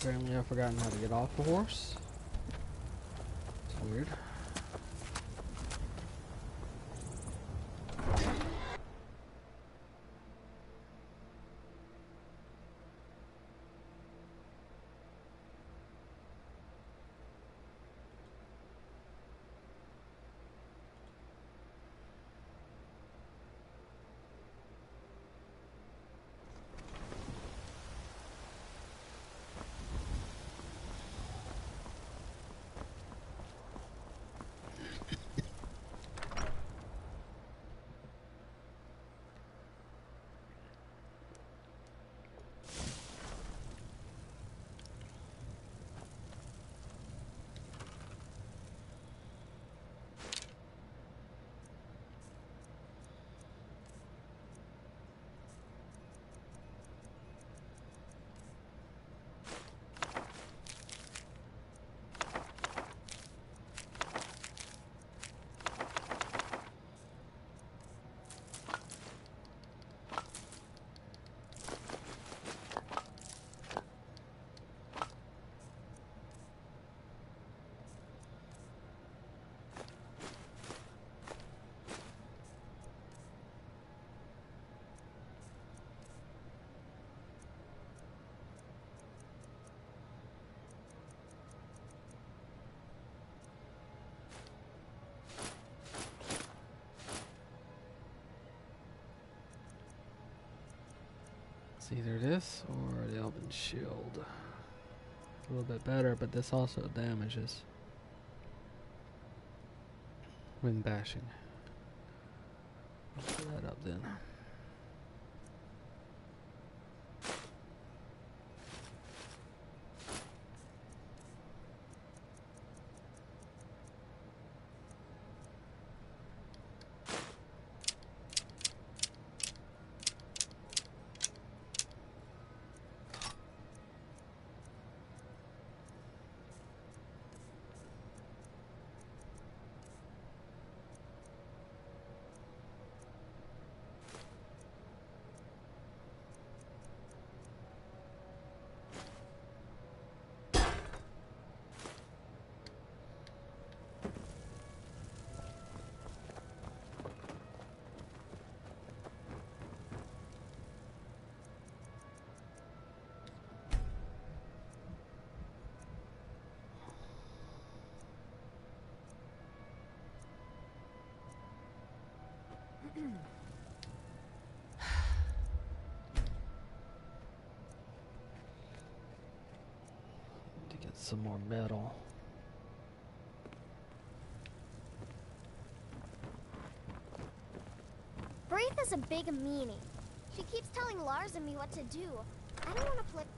Apparently I've forgotten how to get off the horse. It's weird. It's either this or the Elven Shield. A little bit better, but this also damages when bashing. Let's put that up then. To get some more metal. Braith is a big meanie. She keeps telling Lars and me what to do. I don't want to play.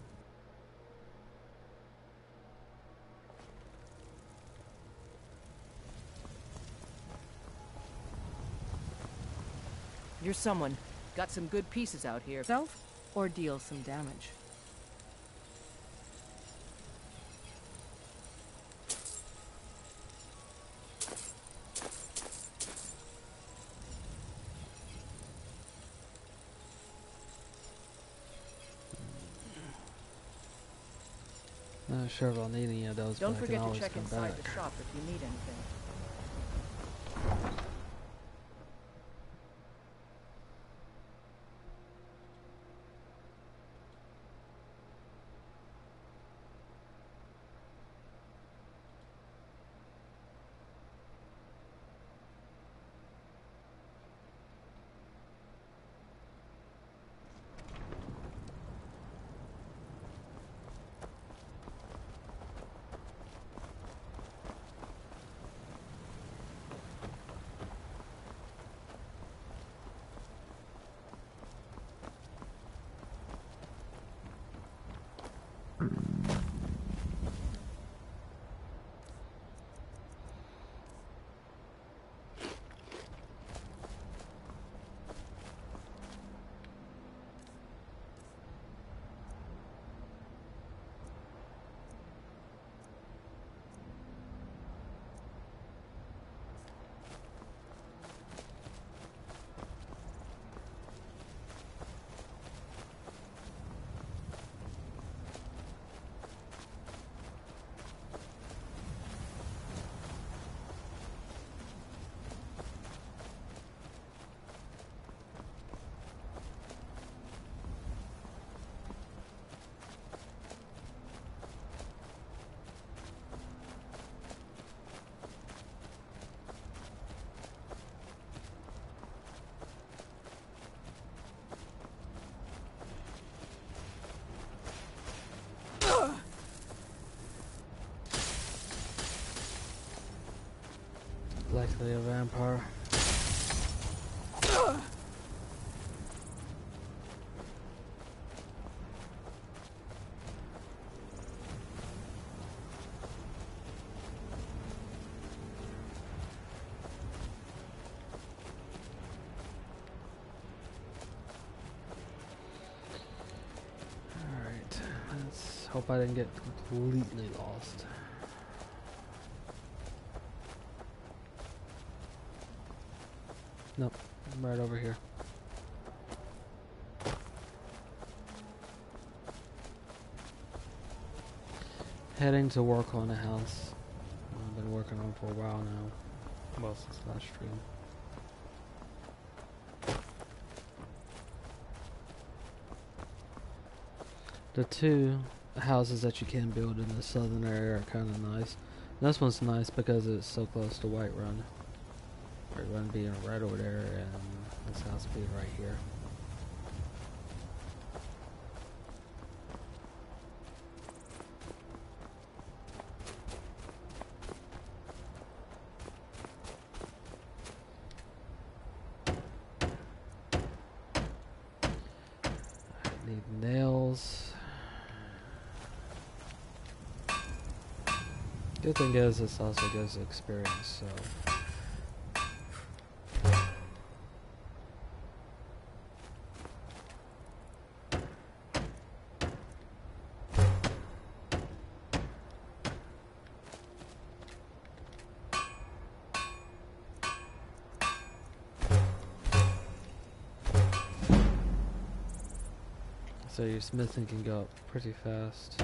You're someone. Got some good pieces out here. Self or deal some damage. Not sure if I'll need any of those, Don't but I can forget to always check come inside back. the shop if you need anything. Likely a vampire. Alright, let's hope I didn't get completely lost. Nope, I'm right over here. Heading to work on a house I've been working on for a while now. Well, since last stream. The two houses that you can build in the southern area are kind of nice. This one's nice because it's so close to Whiterun. Whiterun being right over there and this house being right here. I need nails. Good thing is this also gives experience, so your smithing can go up pretty fast.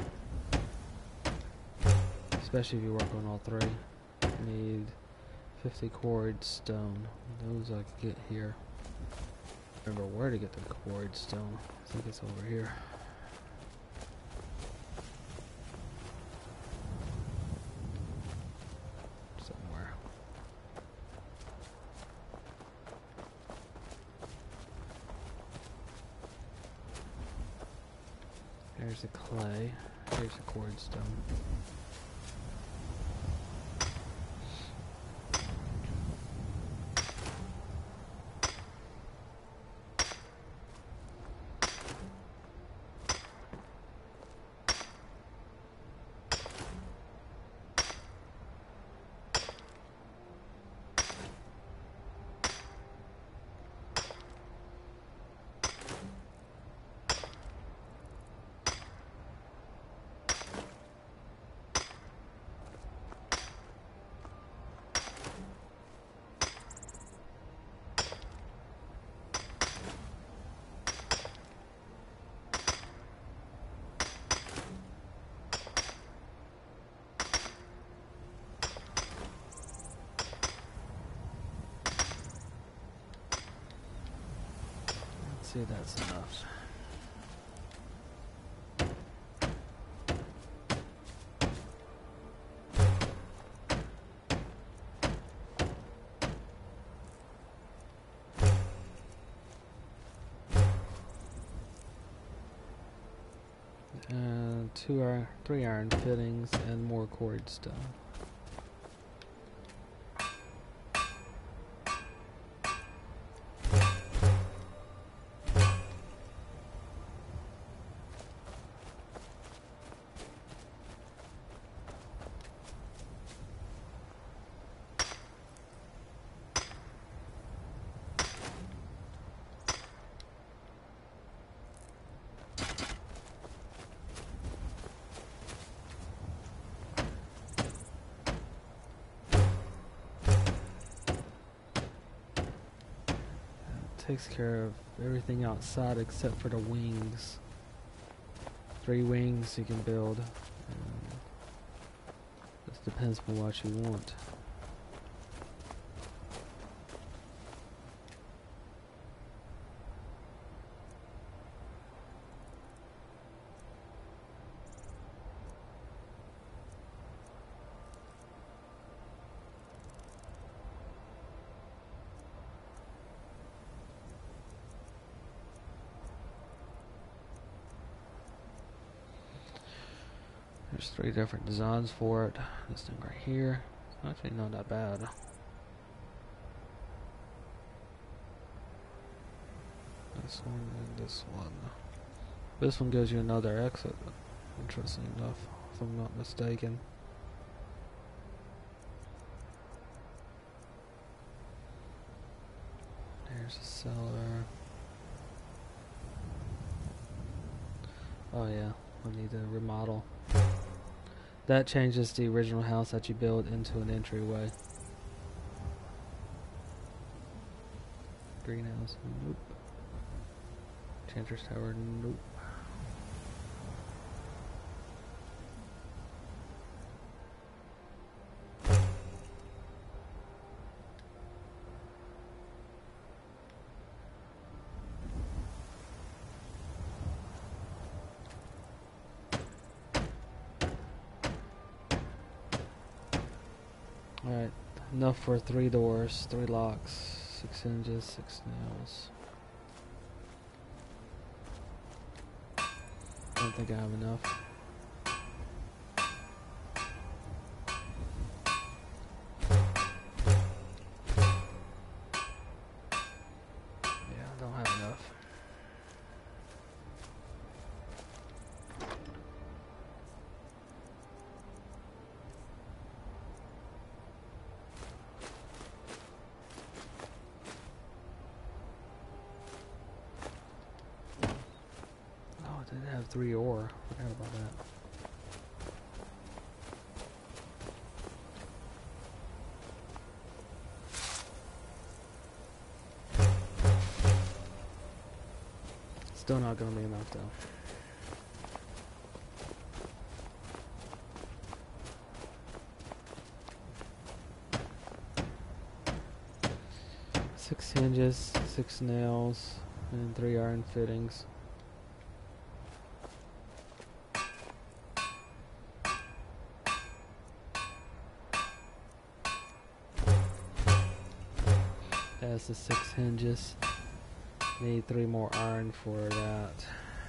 Especially if you work on all three. You need 50 quarried stone. Those I could get here. Remember where to get the quarried stone. I think it's over here. Somewhere. There's the clay. Here's the quarried stone. See, that's enough. And 3 iron fittings and more quarried stone. Takes care of everything outside except for the wings. 3 wings you can build. Just depends on what you want. There's 3 different designs for it. This thing right here, it's actually not that bad. This one and this one. This one gives you another exit. Interesting enough, if I'm not mistaken. There's a cellar. Oh yeah, I need to remodel. That changes the original house that you build into an entryway. Greenhouse, nope. Chanter's Tower, nope. Alright, enough for 3 doors, 3 locks, 6 hinges, 6 nails. I don't think I have enough. Yeah, I don't have enough. Oh, I didn't have 3 ore. Forgot about that. Still not gonna be enough though. Six hinges, 6 nails, and 3 iron fittings. That's the 6 hinges. Need 3 more iron for that.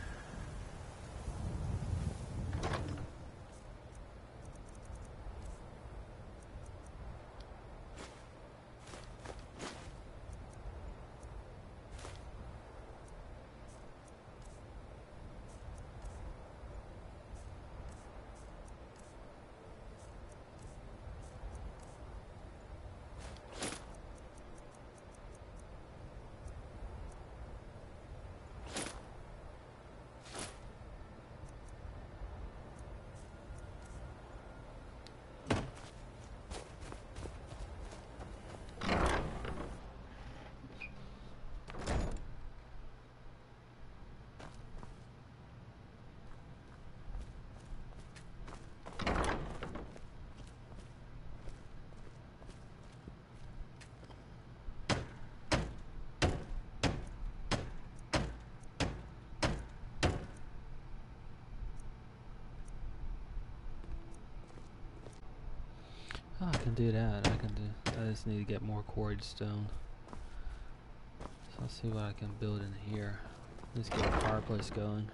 Oh, I can do that. I just need to get more quarried stone. So I'll see what I can build in here. Let's get a fireplace going.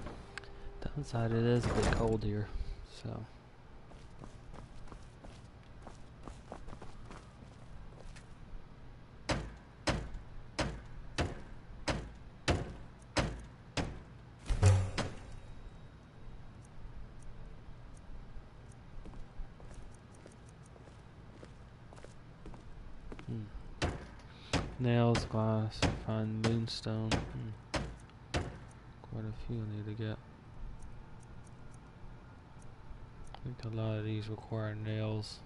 Inside it is a bit cold here, so Nails, glass, fine moonstone. Quite a few I need to get. I think a lot of these require nails.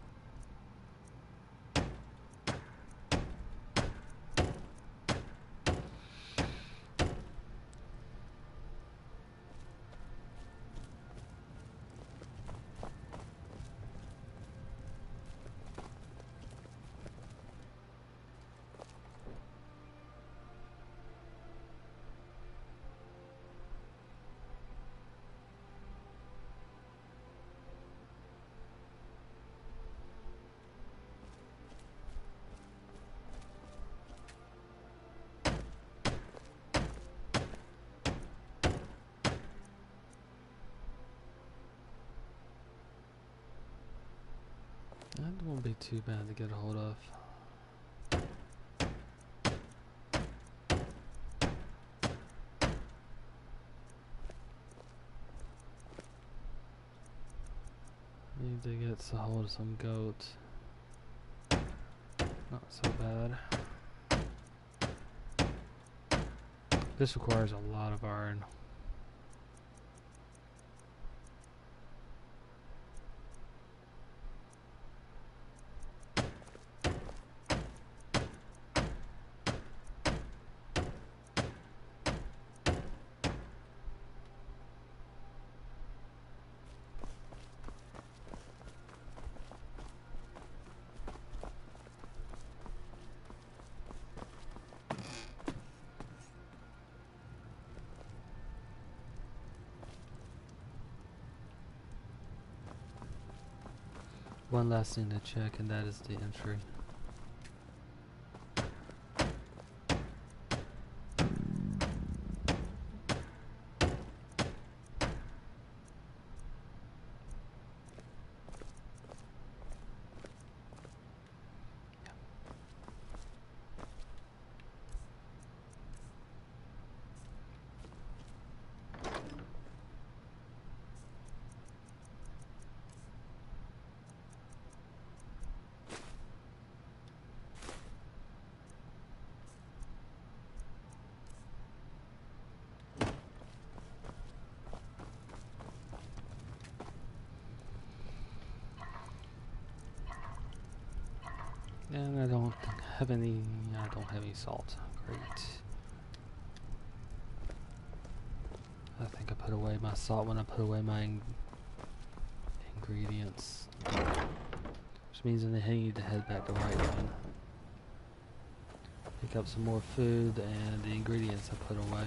That won't be too bad to get a hold of. Need to get a hold of some goats. Not so bad. This requires a lot of iron. One last thing to check, and that is the entry. And I don't have any salt. Great. I think I put away my salt when I put away my ingredients. Which means I need to head back to Whiterun. Pick up some more food and the ingredients I put away.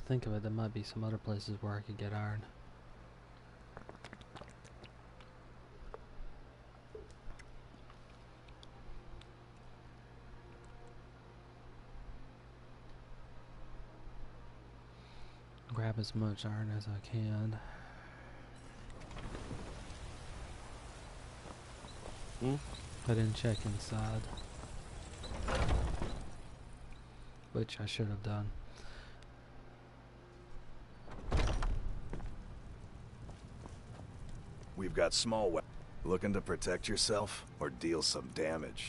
think of it, there might be some other places where I could get iron. Grab as much iron as I can. I didn't check inside, which I should have done. We've got small weapons. Looking to protect yourself or deal some damage?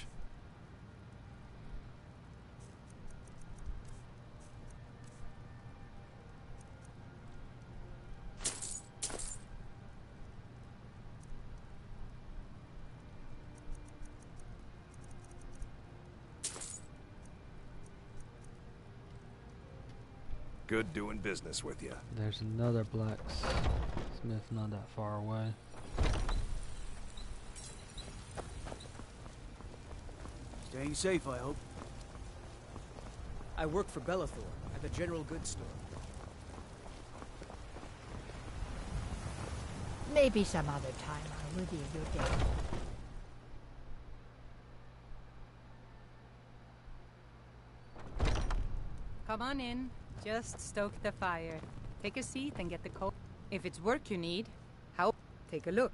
Good doing business with you. There's another blacksmith not that far away. Staying safe, I hope. I work for Bellathor at the general goods store. Maybe some other time I'll reveal your date. Come on in. Just stoke the fire. Take a seat and get the coal. If it's work you need, how? Take a look.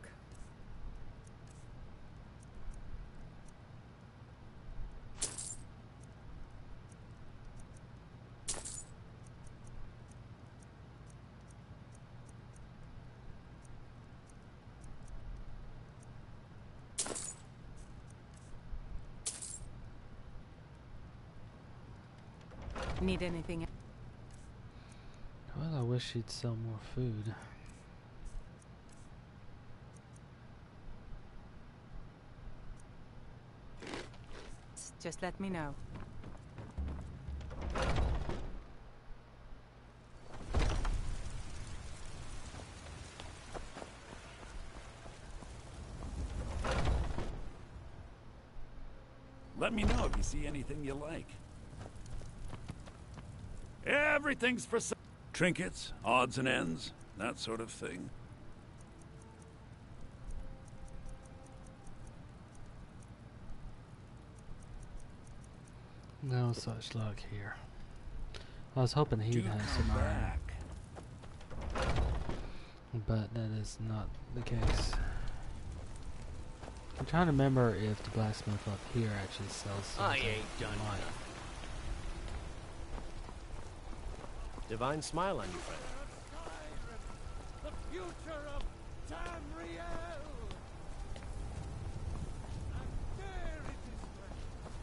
Need anything? Well, I wish she'd sell more food. Just let me know. Let me know if you see anything you like. Everything's for sale. Trinkets, odds and ends, that sort of thing. No such luck here. I was hoping he'd have some iron, but that is not the case. I'm trying to remember if the blacksmith up here actually sells something. I ain't done nothing. Divine smile on you, friend. The future of Tamriel! And there it is, friend.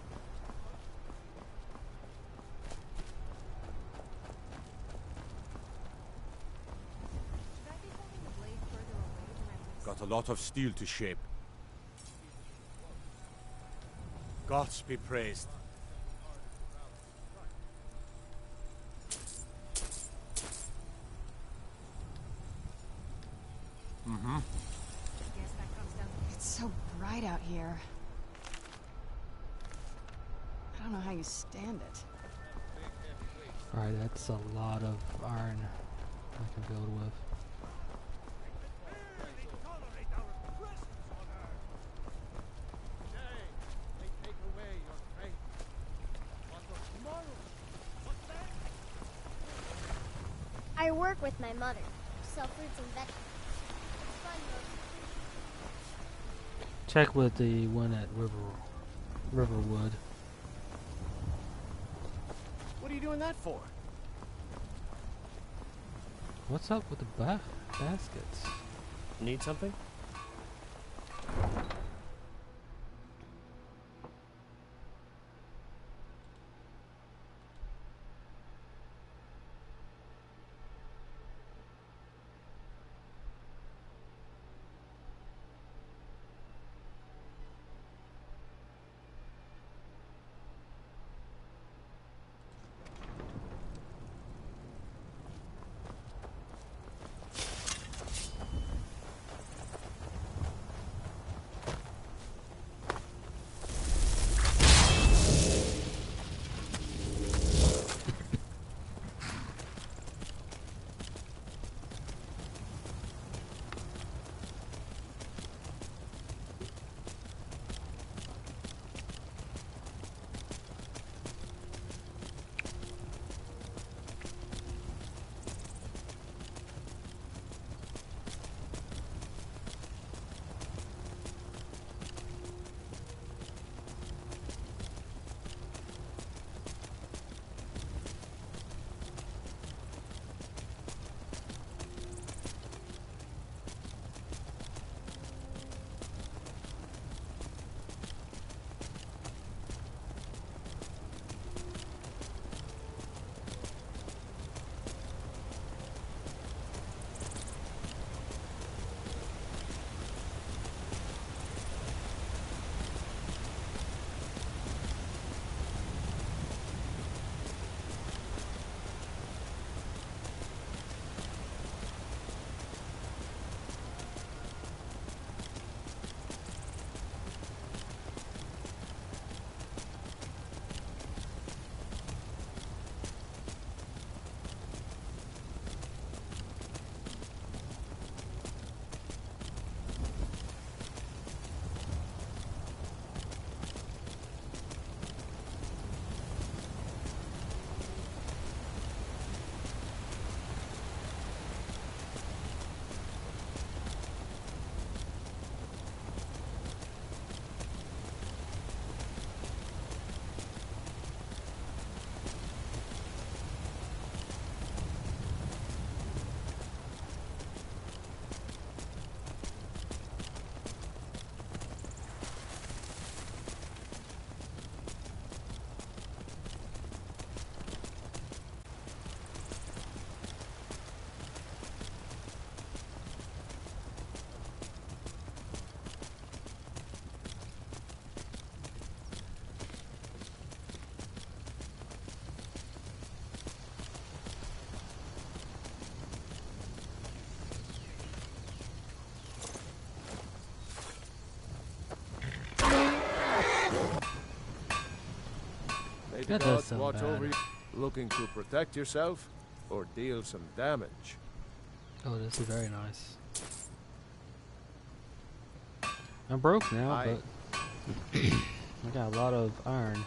Should I be holding the blade further away than I Got a lot of steel to shape. Gods be praised. guess that comes down to It's so bright out here. I don't know how you stand it. Alright, that's a lot of iron I can build with. They tolerate our presence on Earth. Today, they take away your faith. But for tomorrow, what then? I work with my mother. Sell fruits and vegetables. It's fun, though. Check with the one at Riverwood. What are you doing that for? What's up with the baskets? Need something? May the That does gods sound watch bad. over you. Looking to protect yourself or deal some damage? Oh, this is very nice. I'm broke now, but I got a lot of iron.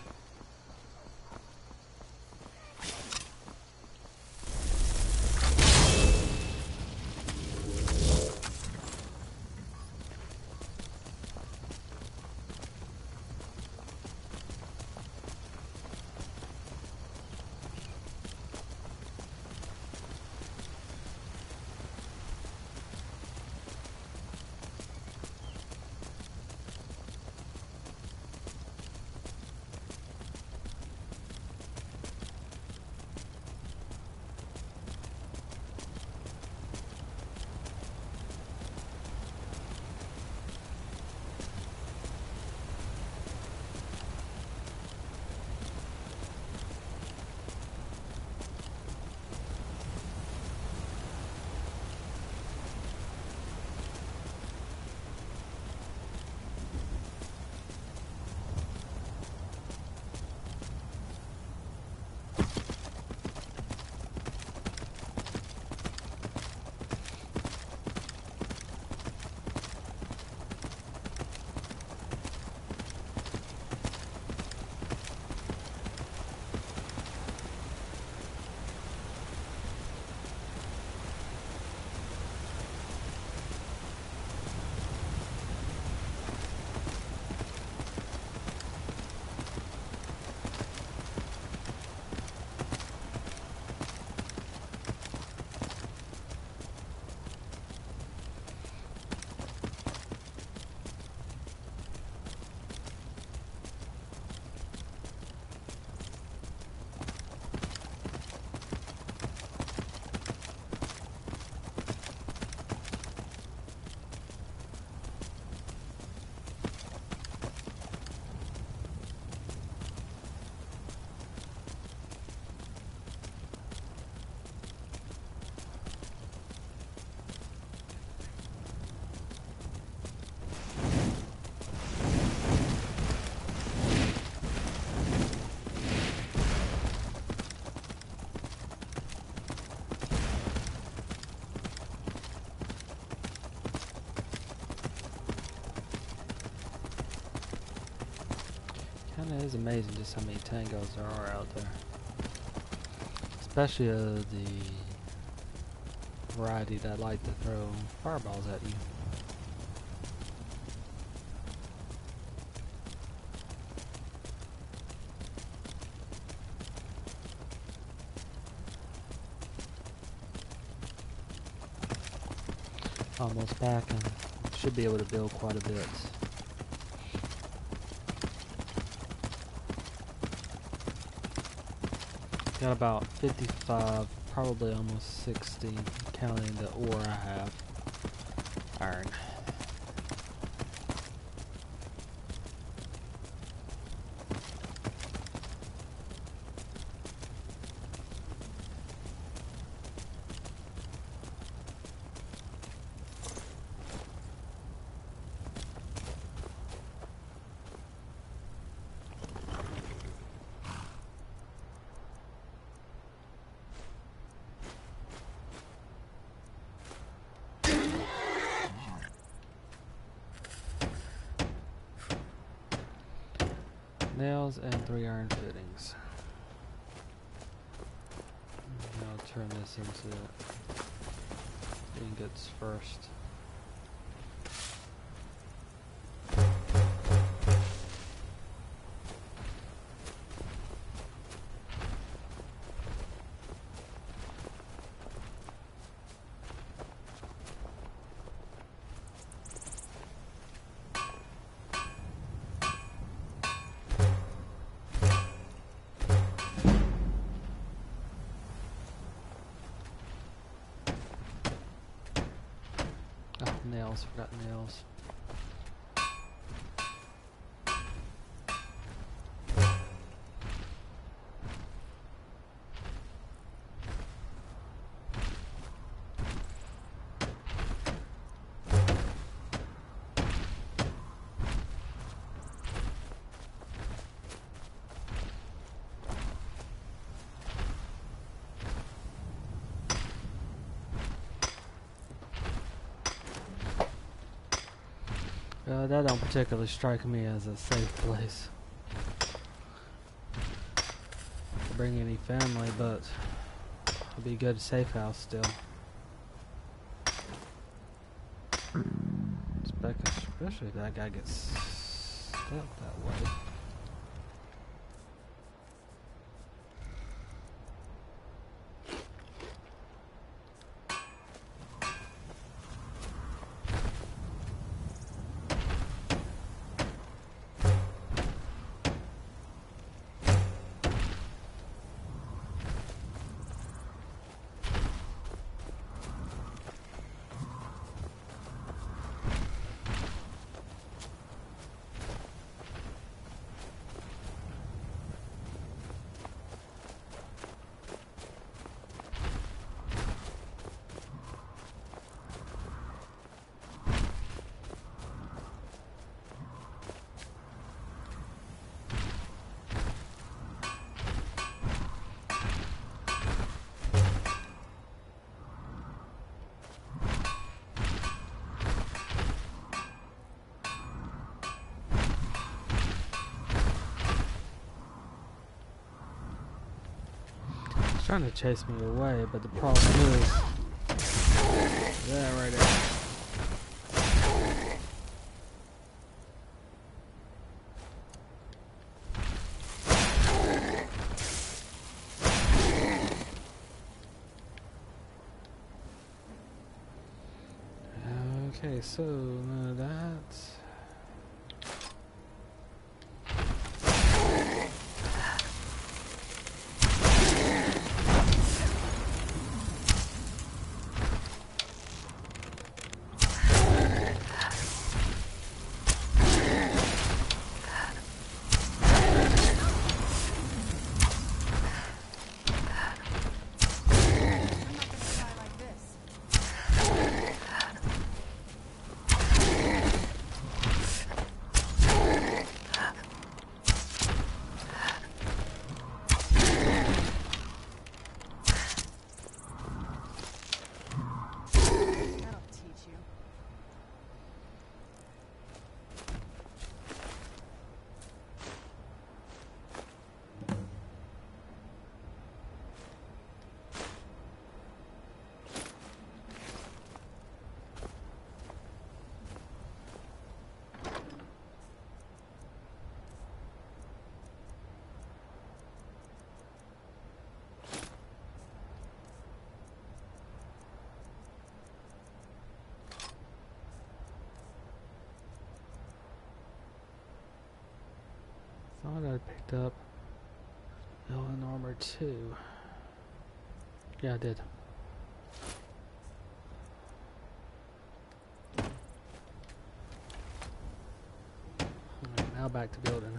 Kinda is amazing just how many tangos there are out there. Especially the variety that like to throw fireballs at you. Almost back and should be able to build quite a bit. Got about 55, probably almost 60, counting the ore I have. Iron. Nails and 3 iron fittings. Now I'll turn this into ingots first. Nails, forgot nails. That don't particularly strike me as a safe place to bring any family, but it'll be a good safe house still. Especially if that guy gets stepped that way. Trying to chase me away, but the problem is that right there. Okay, so that's thought I picked up Villain Armor 2. Yeah, I did. Alright, now back to building.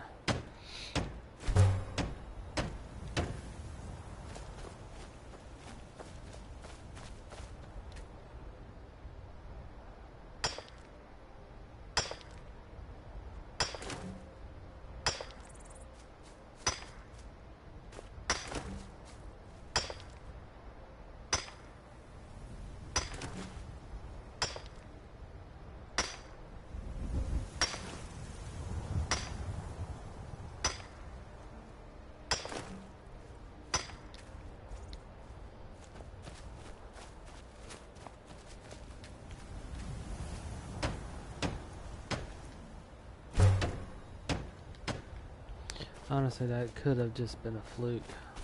Honestly, that could have just been a fluke.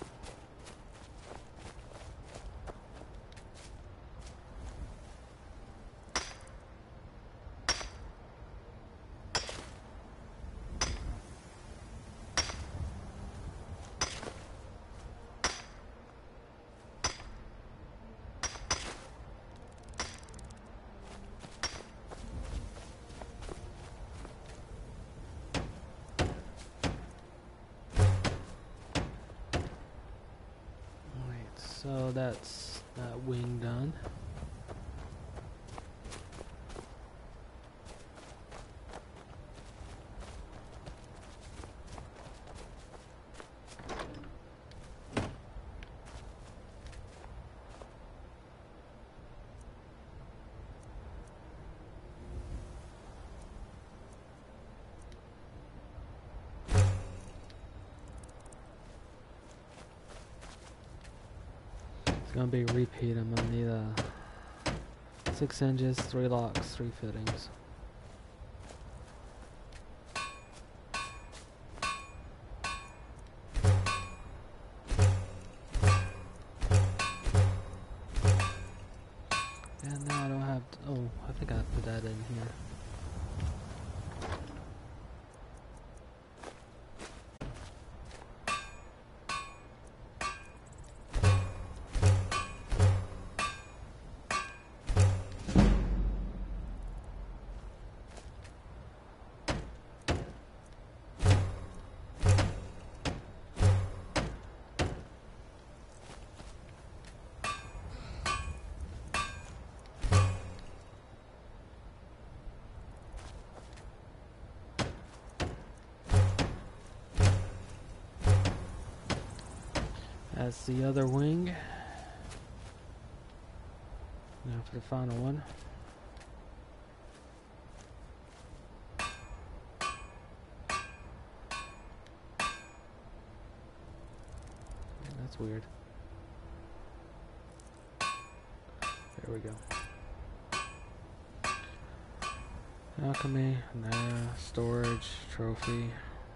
So that's that wing done. It's gonna be a repeat. I'm gonna need 6 hinges, 3 locks, 3 fittings. And now I don't have to, oh, I think I put that in here. That's the other wing. Now for the final one. Yeah, that's weird. There we go. Alchemy, nah, storage, trophy.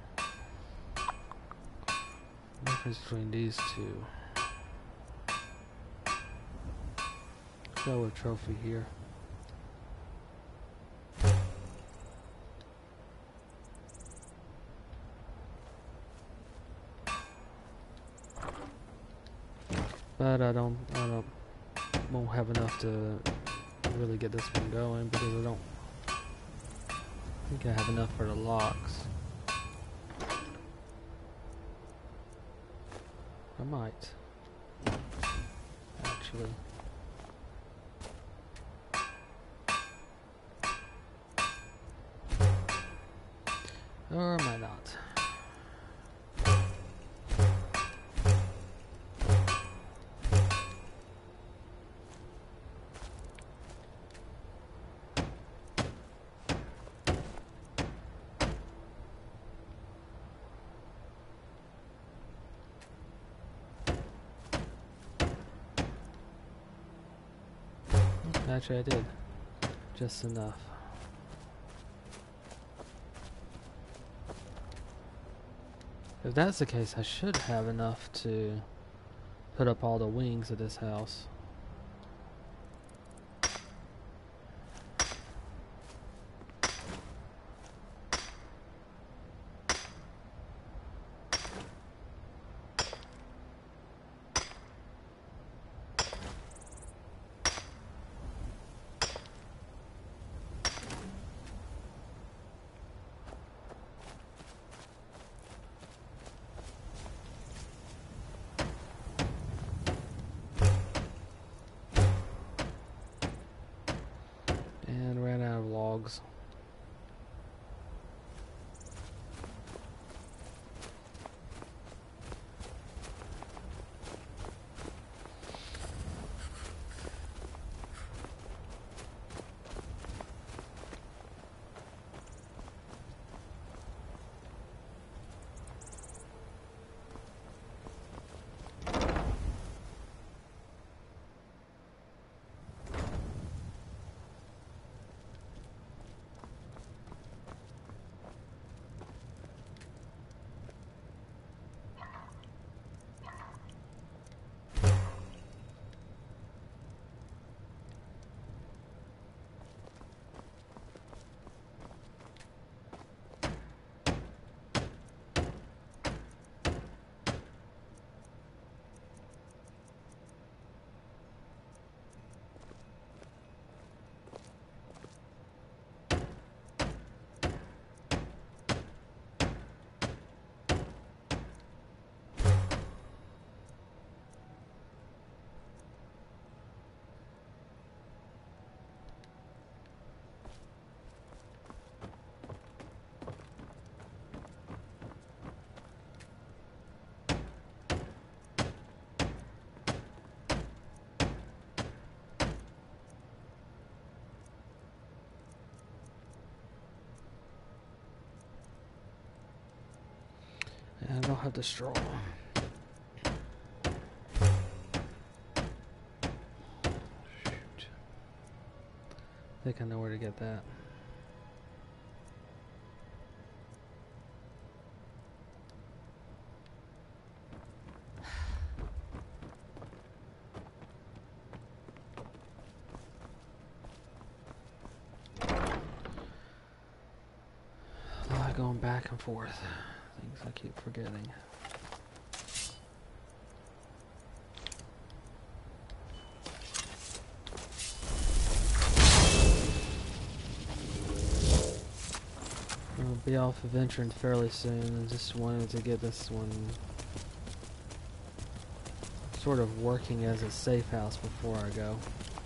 Difference between these two. Go with trophy here. But I won't have enough to really get this one going because I don't think I have enough for the locks. I might, actually. Or I might not. Actually, I did. Just enough. If that's the case, I should have enough to put up all the wings of this house. And ran out of logs. And I don't have the straw. think I know where to get that. A lot going back and forth. Things I keep forgetting. I'll be off adventuring fairly soon. I just wanted to get this one sort of working as a safe house before I go.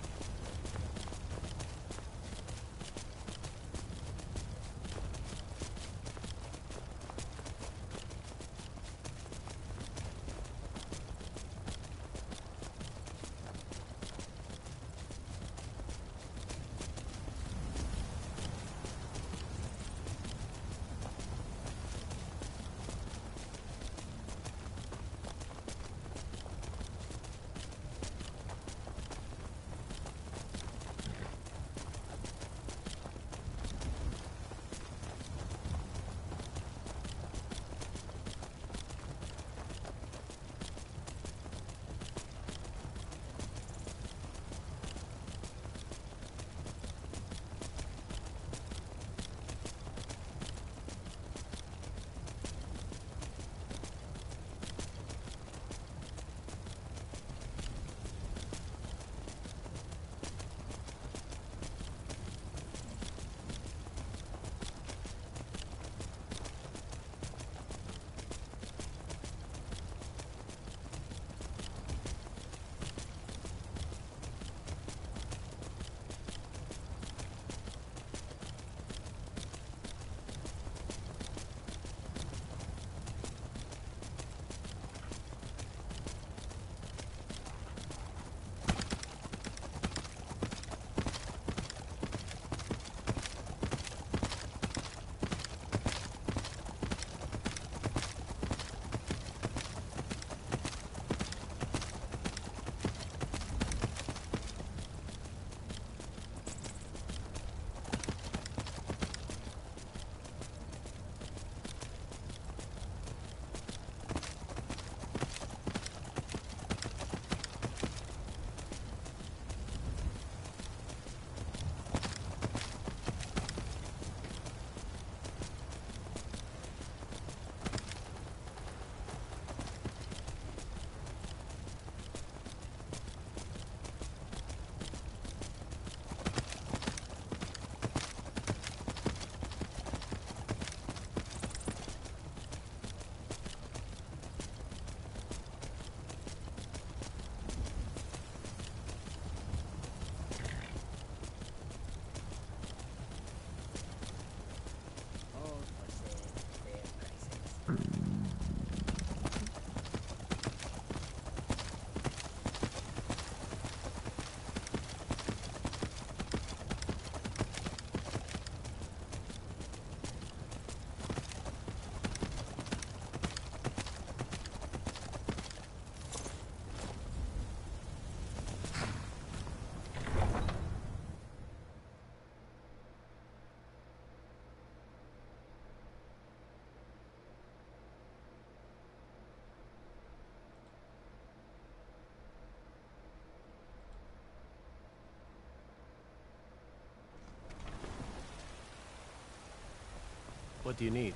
What do you need?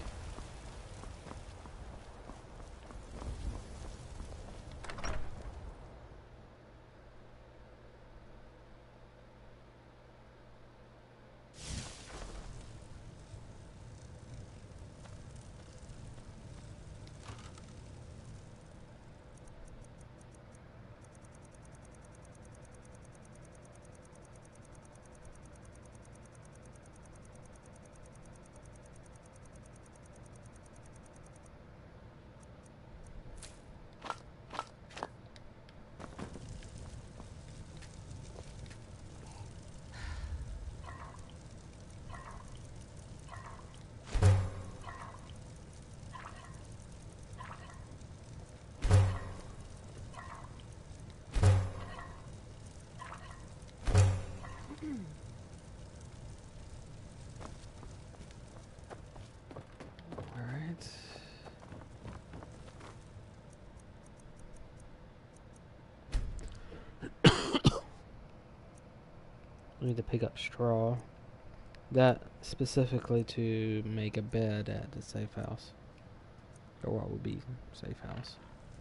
I need to pick up straw. That specifically to make a bed at the safe house. Or what would be safe house.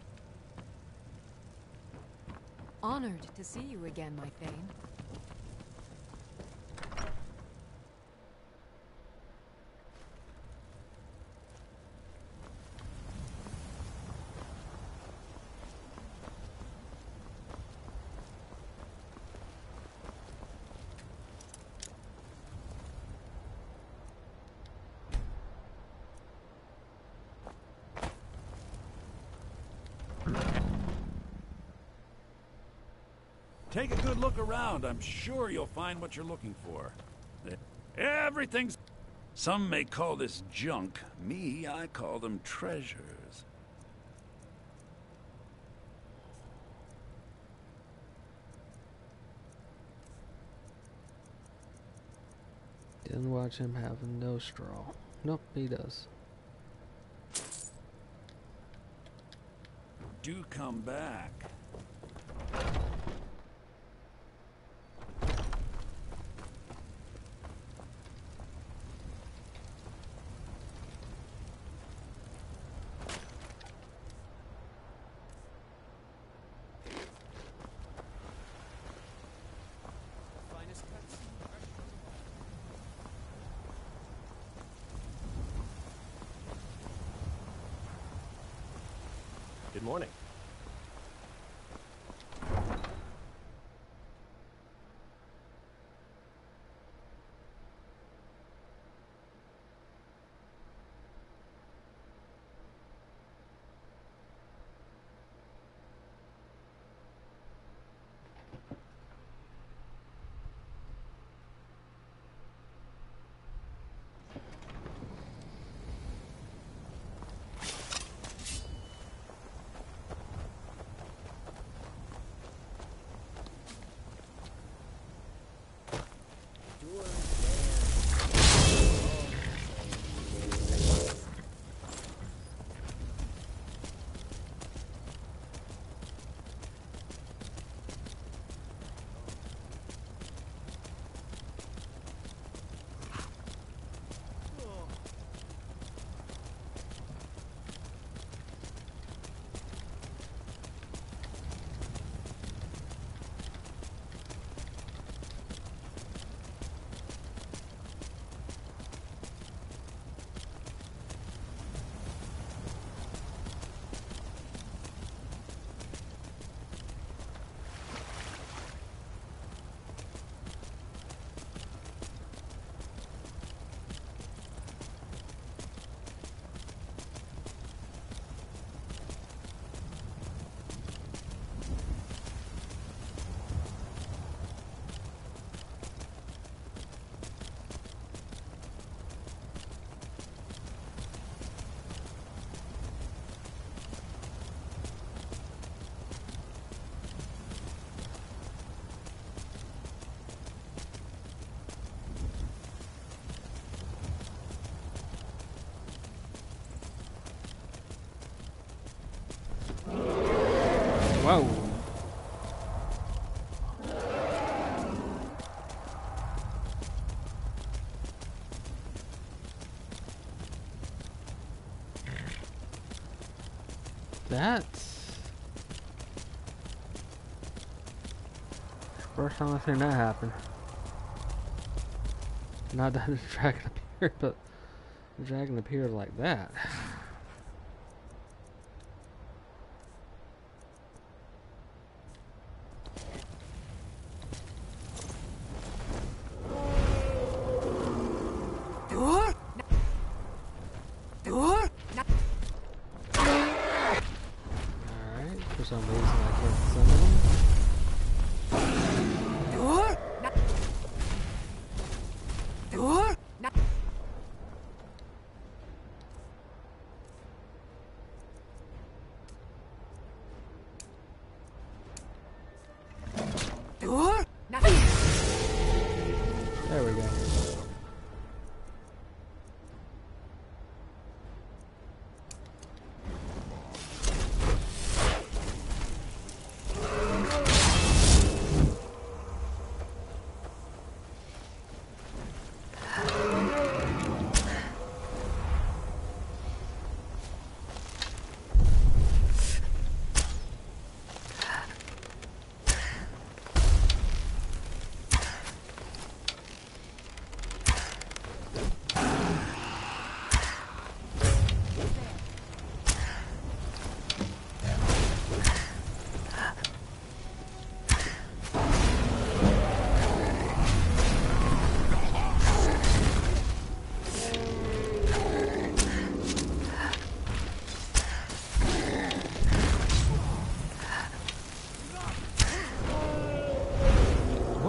Honored to see you again, my Thane. Take a good look around. I'm sure you'll find what you're looking for. Everything's... Some may call this junk. Me, I call them treasures. Didn't watch him having no straw. Nope, he does. Do come back. Good morning. Whoa. That's first time I've seen that happen. Not that the dragon appeared, but the dragon appeared like that. For some reason I can't summon them. There we go.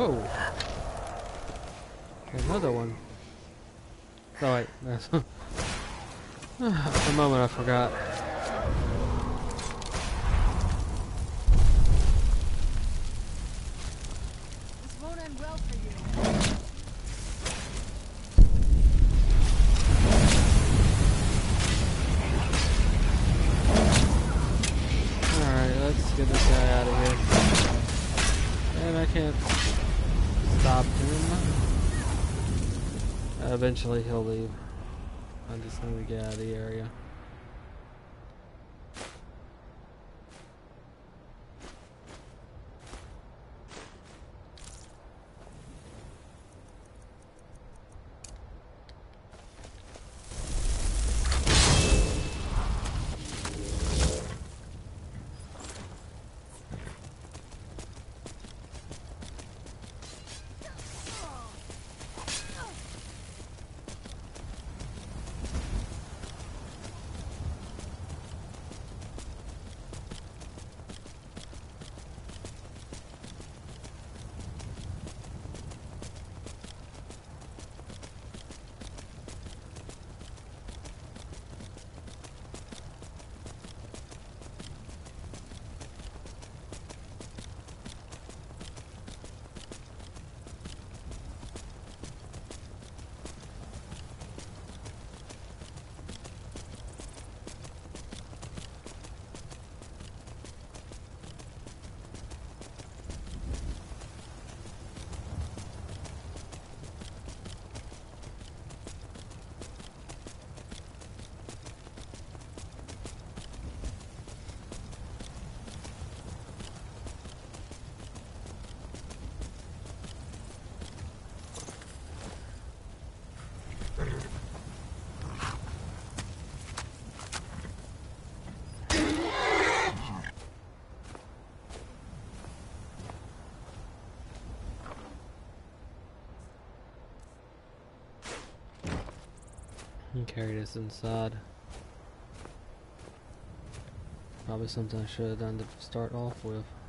Whoa! Another one. Oh wait, that's for a moment I forgot. This won't end well for you. Alright, let's get this guy out of here. And I can't stop him. Eventually he'll leave. I just need to get out of the area. And carry this inside. Probably something I should have done to start off with.